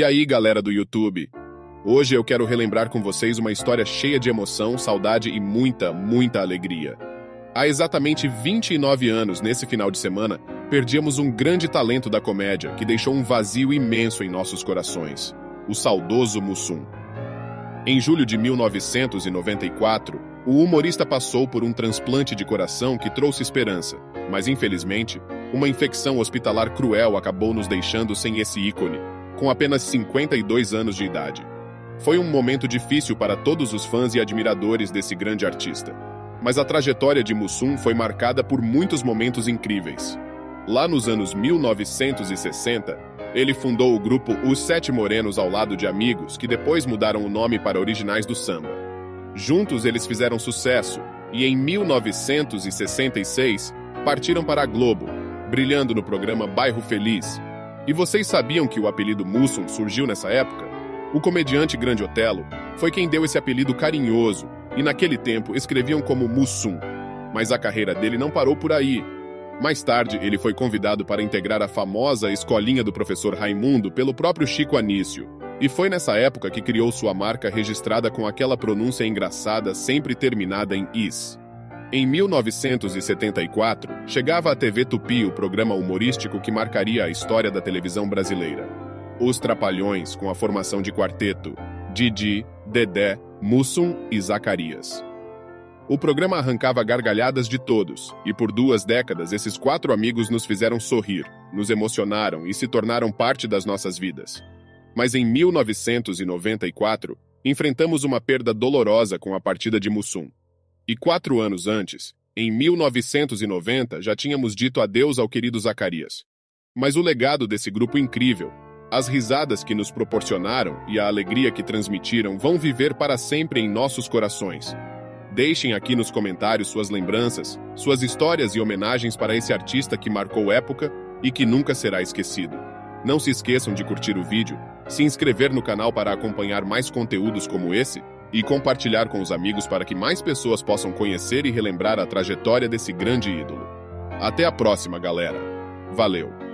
E aí, galera do YouTube? Hoje eu quero relembrar com vocês uma história cheia de emoção, saudade e muita, muita alegria. Há exatamente 29 anos, nesse final de semana, perdíamos um grande talento da comédia que deixou um vazio imenso em nossos corações: o saudoso Mussum. Em julho de 1994, o humorista passou por um transplante de coração que trouxe esperança, mas infelizmente, uma infecção hospitalar cruel acabou nos deixando sem esse ícone, com apenas 52 anos de idade. Foi um momento difícil para todos os fãs e admiradores desse grande artista. Mas a trajetória de Mussum foi marcada por muitos momentos incríveis. Lá nos anos 1960, ele fundou o grupo Os Sete Morenos ao lado de amigos, que depois mudaram o nome para Originais do Samba. Juntos eles fizeram sucesso e em 1966 partiram para a Globo, brilhando no programa Bairro Feliz. E vocês sabiam que o apelido Mussum surgiu nessa época? O comediante Grande Otelo foi quem deu esse apelido carinhoso, e naquele tempo escreviam como Mussum. Mas a carreira dele não parou por aí. Mais tarde, ele foi convidado para integrar a famosa Escolinha do Professor Raimundo pelo próprio Chico Anísio. E foi nessa época que criou sua marca registrada com aquela pronúncia engraçada sempre terminada em is. Em 1974, chegava à TV Tupi o programa humorístico que marcaria a história da televisão brasileira: Os Trapalhões, com a formação de quarteto Didi, Dedé, Mussum e Zacarias. O programa arrancava gargalhadas de todos, e por 2 décadas esses 4 amigos nos fizeram sorrir, nos emocionaram e se tornaram parte das nossas vidas. Mas em 1994, enfrentamos uma perda dolorosa com a partida de Mussum. E 4 anos antes, em 1990, já tínhamos dito adeus ao querido Zacarias. Mas o legado desse grupo incrível, as risadas que nos proporcionaram e a alegria que transmitiram vão viver para sempre em nossos corações. Deixem aqui nos comentários suas lembranças, suas histórias e homenagens para esse artista que marcou época e que nunca será esquecido. Não se esqueçam de curtir o vídeo, se inscrever no canal para acompanhar mais conteúdos como esse e compartilhar com os amigos para que mais pessoas possam conhecer e relembrar a trajetória desse grande ídolo. Até a próxima, galera. Valeu!